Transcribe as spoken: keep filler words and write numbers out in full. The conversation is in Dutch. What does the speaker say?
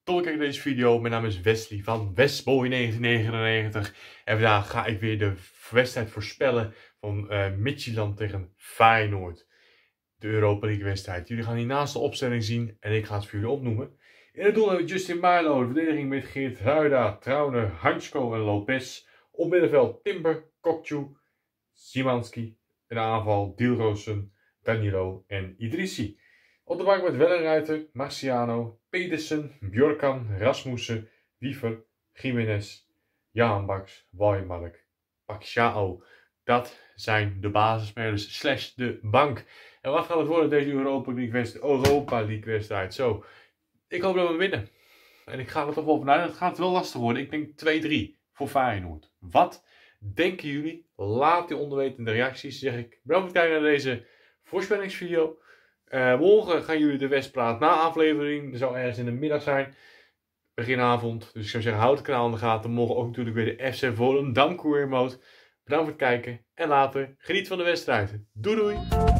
Tot kijken naar deze video. Mijn naam is Wesley van Westboy negentien negenennegentig. En vandaag ga ik weer de wedstrijd voorspellen van uh, Midtjylland tegen Feyenoord. De Europa League wedstrijd. Jullie gaan hiernaast de opstelling zien en ik ga het voor jullie opnoemen. In het doel hebben we Justin Bijlo, de verdediging met Geert Ruida, Trauner, Hansko en Lopez. Op middenveld Timber, Kokcu, Szymanski. In de aanval Dilrosun, Danilo en Idrissi. Op de bank met Wellenruiter, Marciano, Pedersen, Bjorkan, Rasmussen, Wiever, Jiménez, Jan Baks, Wijmark, Paxiao. Dat zijn de basisspelers slash de bank. En wat gaat het worden deze Europa League wedstrijd? Europa League wedstrijd. Zo, ik hoop dat we winnen. En ik ga er toch wel vanuit. Het gaat wel lastig worden. Ik denk twee drie voor Feyenoord. Wat denken jullie? Laat die onder weten in de reacties. Zeg ik bedankt voor het kijken naar deze voorspellingsvideo. Uh, morgen gaan jullie de wedstrijd na aflevering. Dat zou ergens in de middag zijn. Beginavond. Dus ik zou zeggen, houd het kanaal in de gaten. Morgen ook natuurlijk weer de F C Volendam Courier Mode. Bedankt voor het kijken. En later geniet van de wedstrijd. Doei doei!